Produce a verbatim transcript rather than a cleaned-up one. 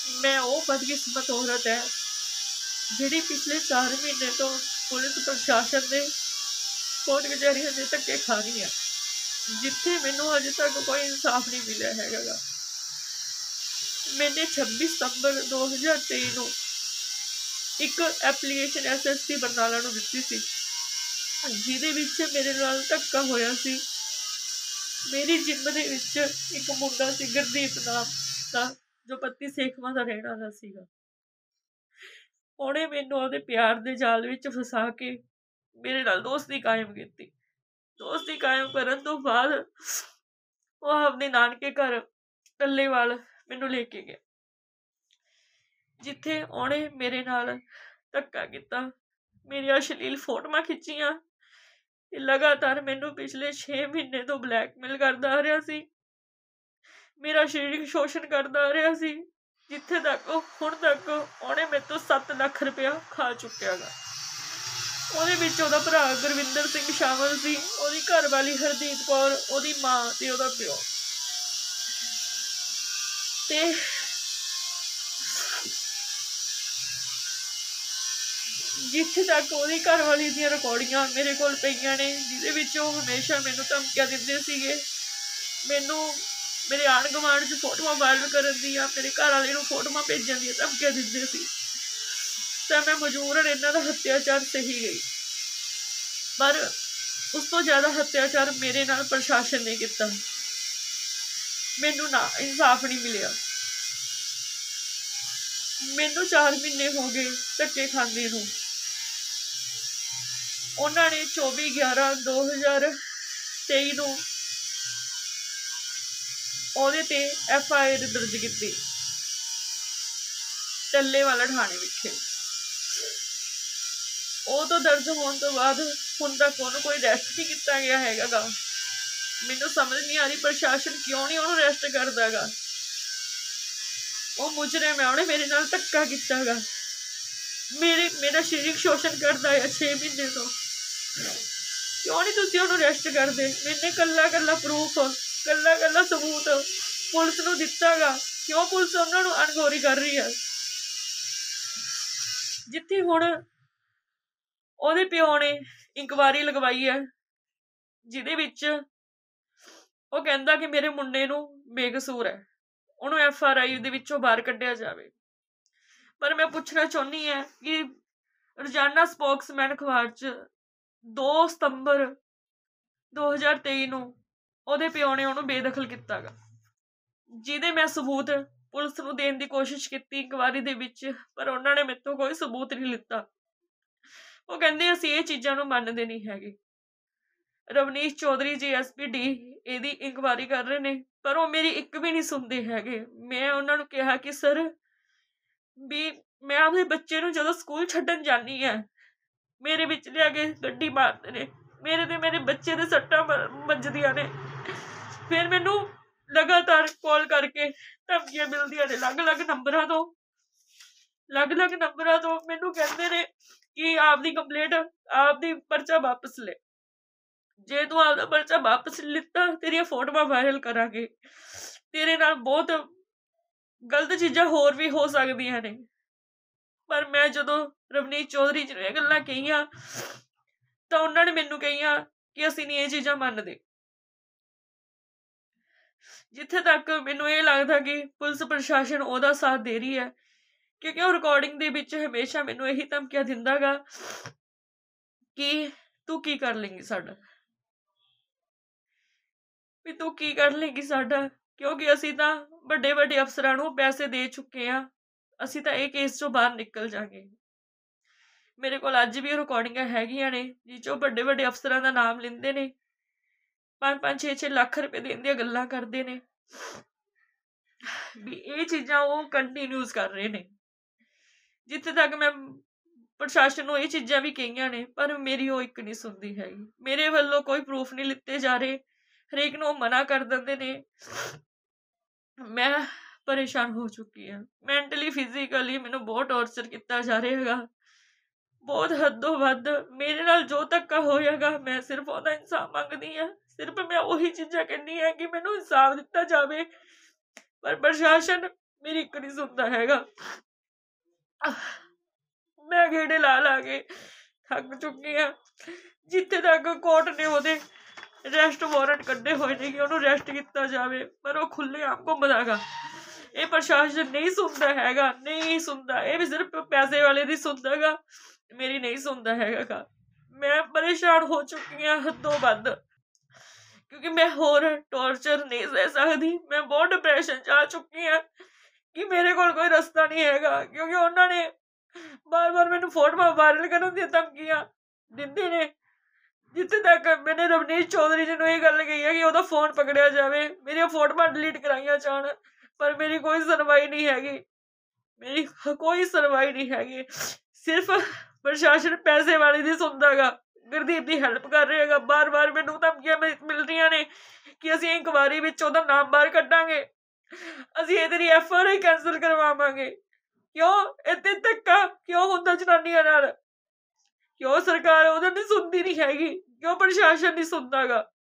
मैं वो बदकिस्मत औरत है जिहड़ी पिछले चार महीने तो पुलिस प्रशासन दे कोर्ट कचहरियां दे धक्के खा रही है, जिथे मैनू अजे तक कोई इंसाफ नहीं मिला है। मैंने छब्बीस सितंबर दो हज़ार तेई नू एक application S S P Barnala नू दित्ती सी, जिहदे विच मेरे नाल धक्का होया सी। मेरी जिम दे विच एक मुंडा सी गुरदीप नाम दा, जो पत्ती सेखवां दा रहण वाला सीगा। ਉਹਨੇ ਮੈਨੂੰ ਉਹਦੇ प्यार दे जाल विच फसा के मेरे नाल दोस्ती कायम की। दोस्ती कायम करन तो बाद वो अपने नानके घर टल्लेवाल मैनू लेके गया, जिथे ਉਹਨੇ मेरे नाल धक्का किता, मेरी अश्लील फोटोआं खिच्चियां, लगातार मैनू पिछले छे महीने तो ब्लैकमेल करदा आ रहा सी, मेरा शारीरिक शोषण करदा आ रहा सी, जिथे तक हुण तक ਉਹਨੇ मेरे तो सत्त लख रुपया खा चुकिया गा। ਉਹਦੇ ਵਿੱਚ ਉਹਦਾ ਭਰਾ ਗੁਰਵਿੰਦਰ ਸਿੰਘ ਸ਼ਾਮਲ ਸੀ, ਉਹਦੀ ਘਰਵਾਲੀ ਹਰਦੀਪ ਕੌਰ, ਉਹਦੀ ਮਾਂ ਤੇ ਉਹਦਾ ਪਿਓ। ਤੇ ਜਿੱਥੇ ਤੱਕ ਉਹਦੀ ਘਰਵਾਲੀ ਦੀਆਂ ਰਿਕਾਰਡਿੰਗਾਂ ਮੇਰੇ ਕੋਲ ਪਈਆਂ ਨੇ, ਜਿਹਦੇ ਵਿੱਚ ਉਹ ਹਮੇਸ਼ਾ ਮੈਨੂੰ ਧਮਕੀਆਂ ਦਿੰਦੇ ਸੀਗੇ, ਮੈਨੂੰ ਮੇਰੇ ਆਂਢ ਗੁਆਂਢ 'ਚ ਫੋਟੋਆਂ ਵਾਇਰਲ ਕਰਨ ਦੀਆਂ, ਮੇਰੇ ਘਰ ਵਾਲੇ ਨੂੰ ਫੋਟੋਆਂ ਭੇਜਣ ਦੀਆਂ ਧਮਕੀਆਂ ਦਿੰਦੇ ਸੀ। ਤਾਂ ਮੈਂ ਮਜਬੂਰਨ ਇਹਨਾਂ ਦਾ ਹੱਤਿਆਚਾਰ ਸਹੀ ਗਈ, ਪਰ ਉਸ ਤੋਂ ਜ਼ਿਆਦਾ ਹੱਤਿਆਚਾਰ ਮੇਰੇ ਨਾਲ ਪ੍ਰਸ਼ਾਸਨ ਨੇ ਕੀਤਾ। ਮੈਨੂੰ ਨਾ ਇਨਸਾਫ ਨਹੀਂ ਮਿਲਿਆ। ਮੈਨੂੰ ਚਾਰ ਮਹੀਨੇ ਹੋ ਗਏ ਧੱਕੇ ਖਾਂਦੇ ਨੂੰ। ਉਹਨਾਂ ਨੇ ਚੌਵੀ ਗਿਆਰਾਂ ਦੋ ਹਜ਼ਾਰ ਤੇਈ ਨੂੰ ਉਹਦੇ ਤੇ ਐਫ ਆਈ ਆਰ ਦਰਜ ਕੀਤੀ ਟੱਲੇਵਾਲਾ ਥਾਣੇ ਵਿਖੇ। ਉਹ ਤੋਂ ਦਰਜ ਹੋਣ ਤੋਂ ਬਾਅਦ ਹੁਣ ਤੱਕ ਉਹਨੂੰ ਕੋਈ ਅਰੈਸਟ ਨਹੀਂ ਕੀਤਾ ਗਿਆ ਹੈਗਾ ਗਾ। ਮੈਨੂੰ ਸਮਝ ਨਹੀਂ ਆ ਰਹੀ ਪ੍ਰਸ਼ਾਸਨ ਕਿਉਂ ਨਹੀਂ ਉਹਨੂੰ ਅਰੈਸਟ ਕਰਦਾ ਗਾ। ਉਹ ਮੁਜਰਮ ਹੈ, ਉਹਨੇ ਮੇਰੇ ਨਾਲ ਧੱਕਾ ਕੀਤਾ ਗਾ, ਮੇਰੇ ਮੇਰਾ ਸਰੀਰਕ ਸ਼ੋਸ਼ਣ ਕਰਦਾ ਹੈ ਛੇ ਮਹੀਨੇ ਤੋਂ। ਕਿਉਂ ਨਹੀਂ ਤੁਸੀਂ ਉਹਨੂੰ ਅਰੈਸਟ ਕਰਦੇ? ਮੈਨੇ ਕੱਲਾ ਕੱਲਾ ਪ੍ਰੂਫ, ਕੱਲਾ ਕੱਲਾ ਸਬੂਤ ਪੁਲਿਸ ਨੂੰ ਦਿੱਤਾ ਗਾ। ਕਿਉਂ ਪੁਲਿਸ ਉਹਨਾਂ ਨੂੰ ਅਣਗੌਰੀ ਕਰ ਰਹੀ ਹੈ? ਜਿੱਥੇ ਹੁਣ ਉਹਦੇ ਪਿਓ ਨੇ ਇਨਕੁਆਇਰੀ ਲਗਵਾਈ ਹੈ, ਜਿਹਦੇ ਵਿੱਚ ਉਹ ਕਹਿੰਦਾ ਕਿ ਮੇਰੇ ਮੁੰਡੇ ਨੂੰ ਬੇਕਸੂਰ ਹੈ, ਉਹਨੂੰ ਐਫ ਆਰ ਆਈ ਦੇ ਵਿੱਚੋਂ ਬਾਹਰ ਕੱਢਿਆ ਜਾਵੇ। ਪਰ ਮੈਂ ਪੁੱਛਣਾ ਚਾਹੁੰਦੀ ਹਾਂ ਕਿ ਰੋਜ਼ਾਨਾ ਸਪੋਕਸਮੈਨ ਅਖਬਾਰ 'ਚ ਦੋ ਸਤੰਬਰ ਦੋ ਹਜ਼ਾਰ ਤੇਈ ਨੂੰ ਉਹਦੇ ਪਿਓ ਨੇ ਉਹਨੂੰ ਬੇਦਖਲ ਕੀਤਾ ਗਾ, ਜਿਹਦੇ ਮੈਂ ਸਬੂਤ ਪੁਲਿਸ ਨੂੰ ਦੇਣ ਦੀ ਕੋਸ਼ਿਸ਼ ਕੀਤੀ ਇਨਕੁਆਇਰੀ ਦੇ ਵਿੱਚ, ਪਰ ਉਹਨਾਂ ਨੇ ਮੇਰੇ ਤੋਂ ਕੋਈ ਸਬੂਤ ਨਹੀਂ ਲਿੱਤਾ। ਉਹ ਕਹਿੰਦੇ ਅਸੀਂ ਇਹ ਚੀਜ਼ਾਂ ਨੂੰ ਮੰਨਦੇ ਨਹੀਂ ਹੈਗੇ। Ravneesh Chaudhary ji S P D ਇਹਦੀ ਇਨਕੁਆਇਰੀ ਕਰ ਰਹੇ ਨੇ, ਪਰ ਉਹ ਮੇਰੀ ਇੱਕ ਵੀ ਨਹੀਂ ਸੁਣਦੇ ਹੈਗੇ। ਮੈਂ ਉਹਨਾਂ ਨੂੰ ਕਿਹਾ ਕਿ ਸਰ ਵੀ ਮੈਂ ਆਪਣੇ ਬੱਚੇ ਨੂੰ ਜਦੋਂ ਸਕੂਲ ਛੱਡਣ ਜਾਂਦੀ ਹਾਂ, ਮੇਰੇ ਵਿੱਚ ਲਿਆ ਕੇ ਗੱਡੀ ਮਾਰਦੇ ਨੇ, ਮੇਰੇ ਤੇ ਮੇਰੇ ਬੱਚੇ ਦੇ ਸੱਟਾਂ ਵੱਜਦੀਆਂ ਨੇ। ਫਿਰ ਮੈਨੂੰ ਲਗਾਤਾਰ ਕਾਲ ਕਰਕੇ ਧਮਕੀਆਂ ਮਿਲਦੀਆਂ ਨੇ ਅਲੱਗ ਅਲੱਗ ਨੰਬਰਾਂ ਤੋਂ, ਅਲੱਗ ਅਲੱਗ ਨੰਬਰਾਂ ਤੋਂ ਮੈਨੂੰ ਕਹਿੰਦੇ ਨੇ ਕਿ ਆਪਦੀ ਕੰਪਲੇਂਟ, ਆਪਦੀ ਪਰਚਾ ਵਾਪਸ ਲੈ। ਜੇ ਤੂੰ ਆਪਦਾ ਪਰਚਾ ਵਾਪਸ ਲਿੱਤਾ ਤੇਰੀਆਂ ਫੋਟੋਆਂ ਵਾਇਰਲ ਕਰਾਂਗੇ, ਤੇਰੇ ਨਾਲ ਬਹੁਤ ਗਲਤ ਚੀਜ਼ਾਂ ਹੋਰ ਵੀ ਹੋ ਸਕਦੀਆਂ ਨੇ। ਪਰ ਮੈਂ ਜਦੋਂ ਰਵਨੀਸ਼ ਚੌਧਰੀ ਜੀ ਨੂੰ ਇਹ ਗੱਲਾਂ ਕਹੀਆਂ ਤਾਂ ਉਹਨਾਂ ਨੇ ਮੈਨੂੰ ਕਹੀਆਂ ਕਿ ਅਸੀਂ ਨਹੀਂ ਇਹ ਚੀਜ਼ਾਂ ਮੰਨਦੇ। ਜਿੱਥੇ ਤੱਕ ਮੈਨੂੰ ਇਹ ਲੱਗਦਾ ਕਿ ਪੁਲਿਸ ਪ੍ਰਸ਼ਾਸਨ ਉਹਦਾ ਸਾਥ ਦੇ ਰਹੀ ਹੈ, ਕਿਉਂਕਿ ਉਹ ਰਿਕਾਰਡਿੰਗ ਦੇ ਵਿੱਚ ਹਮੇਸ਼ਾ ਮੈਨੂੰ ਇਹੀ ਧਮਕੀਆਂ ਦਿੰਦਾ ਗਾ ਕਿ ਤੂੰ ਕੀ ਕਰ ਲੇਂਗੀ ਸਾਡਾ, ਵੀ ਤੂੰ ਕੀ ਕਰ ਲੇਂਗੀ ਸਾਡਾ, ਕਿਉਂਕਿ ਅਸੀਂ ਤਾਂ ਵੱਡੇ ਵੱਡੇ ਅਫਸਰਾਂ ਨੂੰ ਪੈਸੇ ਦੇ ਚੁੱਕੇ ਹਾਂ, ਅਸੀਂ ਤਾਂ ਇਹ ਕੇਸ ਚੋਂ ਬਾਹਰ ਨਿਕਲ ਜਾਵਾਂਗੇ। ਮੇਰੇ ਕੋਲ ਅੱਜ ਵੀ ਰਿਕਾਰਡਿੰਗਾਂ ਹੈਗੀਆਂ ਨੇ ਜਿਹ 'ਚੋਂ ਵੱਡੇ ਵੱਡੇ ਅਫਸਰਾਂ ਦਾ ਨਾਮ ਲੈਂਦੇ ਨੇ, ਪੰਜ ਪੰਜ ਛੇ ਛੇ ਲੱਖ ਰੁਪਏ ਦੇਣ ਦੀਆਂ ਗੱਲਾਂ ਕਰਦੇ ਨੇ, ਵੀ ਇਹ ਚੀਜ਼ਾਂ ਉਹ ਕੰਟੀਨਿਊਸ ਕਰ ਰਹੇ ਨੇ। ਜਿੱਥੇ ਤੱਕ ਮੈਂ ਪ੍ਰਸ਼ਾਸਨ ਨੂੰ ਇਹ ਚੀਜ਼ਾਂ ਵੀ ਕਹੀਆਂ ਨੇ, ਪਰ ਮੇਰੀ ਉਹ ਇੱਕ ਨਹੀਂ ਸੁਣਦੀ ਹੈਗੀ। ਮੇਰੇ ਵੱਲੋਂ ਕੋਈ ਪ੍ਰੂਫ ਨਹੀਂ ਲਿੱਤੇ ਜਾ ਰਹੇ, ਹਰੇਕ ਨੂੰ ਉਹ ਮਨਾ ਕਰ ਦਿੰਦੇ ਨੇ। ਮੈਂ ਪਰੇਸ਼ਾਨ ਹੋ ਚੁੱਕੀ ਹਾਂ, ਮੈਂਟਲੀ ਫਿਜ਼ੀਕਲੀ ਮੈਨੂੰ ਬਹੁਤ ਟੌਰਚਰ ਕੀਤਾ ਜਾ ਰਿਹਾ ਹੈਗਾ, ਬਹੁਤ ਹੱਦੋਂ ਵੱਧ। ਮੇਰੇ ਨਾਲ ਜੋ ਧੱਕਾ ਹੋਇਆਗਾ ਮੈਂ ਸਿਰਫ ਉਹਦਾ ਇਨਸਾਫ ਮੰਗਦੀ ਹਾਂ, ਸਿਰਫ ਮੈਂ ਉਹੀ ਚੀਜ਼ਾਂ ਕਹਿੰਦੀ ਹਾਂ ਕਿ ਮੈਨੂੰ ਇਨਸਾਫ ਦਿੱਤਾ ਜਾਵੇ। ਪਰ ਪ੍ਰਸ਼ਾਸਨ ਮੇਰੀ ਇੱਕ ਨਹੀਂ ਸੁਣਦਾ ਹੈਗਾ। ਮੈਂ ਗੇੜੇ ਲਾ ਲਾ ਕੇ ਥੱਕ ਚੁੱਕੀ ਆ। ਜਿੱਥੇ ਤੱਕ ਕੋਰਟ ਨੇ ਉਹਦੇ ਅਰੈਸਟ ਵਾਰੰਟ ਕੱਢੇ ਹੋਏ ਨੇ ਕਿ ਉਹਨੂੰ ਅਰੈਸਟ ਕੀਤਾ ਜਾਵੇ, ਪਰ ਉਹ ਖੁੱਲ੍ਹੇਆਮ ਘੁੰਮਦਾ ਗਾ। ਇਹ ਪ੍ਰਸ਼ਾਸਨ ਨਹੀਂ ਸੁਣਦਾ ਹੈਗਾ, ਨਹੀਂ ਸੁਣਦਾ। ਇਹ ਵੀ ਸਿਰਫ ਪੈਸੇ ਵਾਲੇ ਦੀ ਸੁਣਦਾ ਗਾ, ਮੇਰੀ ਨਹੀਂ ਸੁਣਦਾ ਹੈਗਾ ਗਾ। ਮੈਂ ਪਰੇਸ਼ਾਨ ਹੋ ਚੁੱਕੀ ਹਾਂ ਹੱਦੋਂ ਵੱਧ, ਕਿਉਂਕਿ ਮੈਂ ਹੋਰ ਟੌਰਚਰ ਨਹੀਂ ਸਹਿ ਸਕਦੀ। ਮੈਂ ਬਹੁਤ ਡਿਪਰੈਸ਼ਨ 'ਚ ਆ ਚੁੱਕੀ ਹਾਂ ਕਿ ਮੇਰੇ ਕੋਲ ਕੋਈ ਰਸਤਾ ਨਹੀਂ ਹੈਗਾ, ਕਿਉਂਕਿ ਉਹਨਾਂ ਨੇ ਬਾਰ ਬਾਰ ਮੈਨੂੰ ਫੋਟੋਆਂ ਵਾਇਰਲ ਕਰਨ ਦੀਆਂ ਧਮਕੀਆਂ ਦਿੰਦੇ ਨੇ। ਜਿੱਥੇ ਤੱਕ ਮੈਨੇ ਰਵਨੀਸ਼ ਚੌਧਰੀ ਜੀ ਨੂੰ ਇਹ ਗੱਲ ਕਹੀ ਹੈ ਕਿ ਉਹਦਾ ਫੋਨ ਪਕੜਿਆ ਜਾਵੇ, ਮੇਰੀਆਂ ਫੋਟੋਆਂ ਡਿਲੀਟ ਕਰਾਈਆਂ ਜਾਣ, ਪਰ ਮੇਰੀ ਕੋਈ ਸੁਣਵਾਈ ਨਹੀਂ ਹੈਗੀ। ਮੇਰੀ ਕੋਈ ਸੁਣਵਾਈ ਨਹੀਂ ਹੈਗੀ। ਸਿਰਫ ਪ੍ਰਸ਼ਾਸਨ ਪੈਸੇ ਵਾਲੇ ਦੀ ਸੁਣਦਾ ਗਾ, ਗੁਰਦੀਪ ਦੀ ਹੈਲਪ ਕਰ ਰਿਹਾ ਹੈਗਾ। ਬਾਰ ਬਾਰ ਮੈਨੂੰ ਧਮਕੀਆਂ ਮਿਲ ਰਹੀਆਂ ਨੇ ਕਿ ਅਸੀਂ ਇਨਕੁਆਇਰੀ ਵਿੱਚ ਉਹਦਾ ਨਾਮ ਬਾਹਰ ਕੱਢਾਂਗੇ, ਅਸੀਂ ਇਹ ਤੇਰੀ ਐਫ ਆਰ ਆਈ ਕੈਂਸਲ ਕਰਵਾਵਾਂਗੇ। ਕਿਉਂ ਇੱਥੇ ਧੱਕਾ ਕਿਉਂ ਹੁੰਦਾ ਜਨਾਨੀਆਂ ਨਾਲ? ਕਿਉਂ ਸਰਕਾਰ ਉਹਦਾ ਨਹੀਂ ਸੁਣਦੀ ਨਹੀਂ ਹੈਗੀ? ਕਿਉਂ ਪ੍ਰਸ਼ਾਸਨ ਨਹੀਂ ਸੁਣਦਾ ਗਾ?